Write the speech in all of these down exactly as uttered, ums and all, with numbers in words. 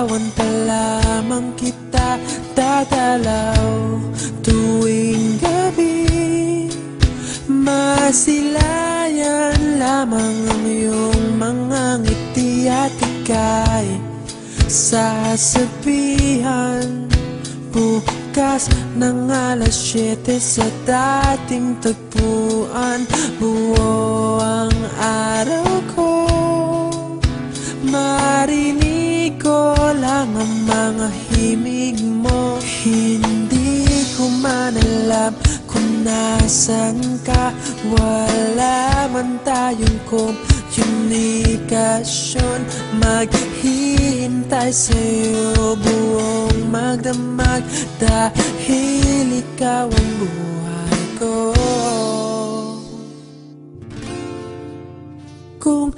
Nililigawan pa lamang kita dadalaw tuwing gabi. Masilayan lamang ang iyong mga ngiti at ika'y sasabihan bukas ng alas siyete sa dating tagpuan. Buo ang araw ko, marinig ko lang ang mga himig mo. Hindi ko man alam kung nasan ka, wala man tayong komunikasyon. Maghihintay sa'yo buong magdamag dahil ikaw ang buhay ko. Kung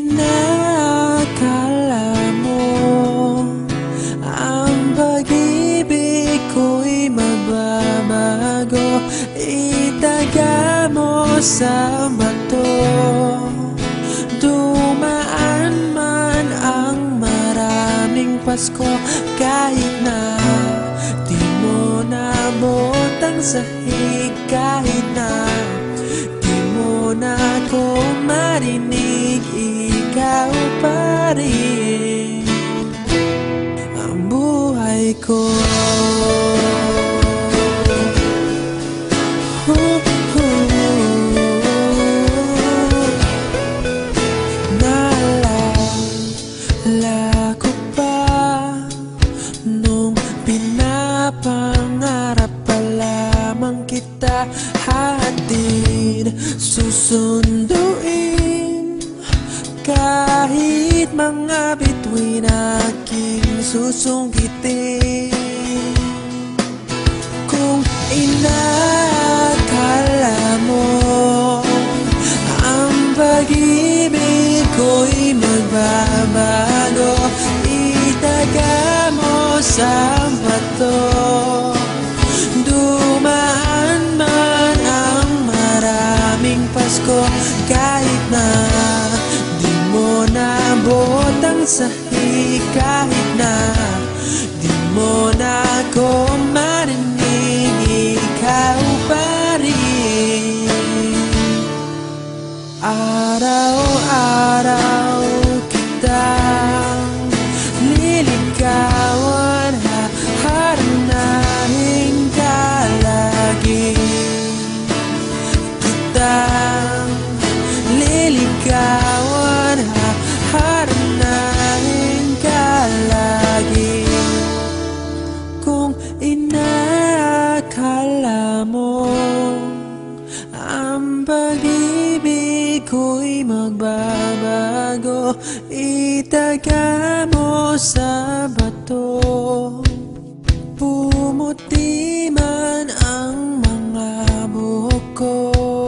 inakala mo ang pag-ibig ko'y mababago, itaga mo sa bato. Dumaan man ang maraming Pasko, kahit na di mo nabot ang sahig, kahit na di mo na ako marinig, ikaw pa rin ang buhay ko. Naalala ko pa nung pinapangarap pa lamang kita, hatid susunduin kahit mga bituin aking susungkitin. Kung inakala mo ang pag-ibig ko'y magbabago, itaga mo sa bato. Dumaan man ang maraming Pasko, kahit na di mo nabot ang sahig, kahit na di mo na ako marinig, ikaw pa rin. Araw-araw kitang liligawan, haharanahin ka lagi. Kitang liligawan, haharanahin ka lagi. Kung inakala mo ang pag-ibig ko'y magbabago, itaga mo sa bato. Pumuti man ang mga buhok ko.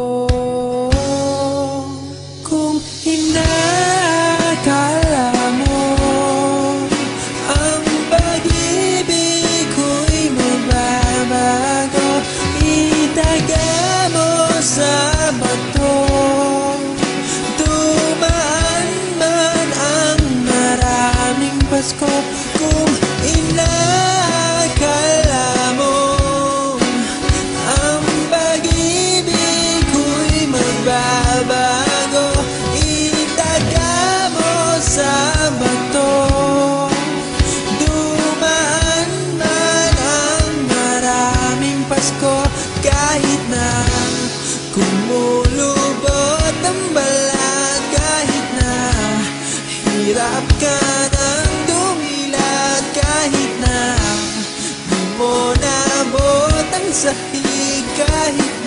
Kung inakala mo ang pag-ibig ko'y magbabago, itaga mo sa bato. Dumaan man ang maraming Pasko, kung inakala mo ang pag-ibig ko'y magbabago, itaga mo sa bato. Dumaan man ang maraming Pasko, kahit na kumulubot ang balat, kahit na hirap ka ng dumilat, kahit na di mo nabot ang sahig, kahit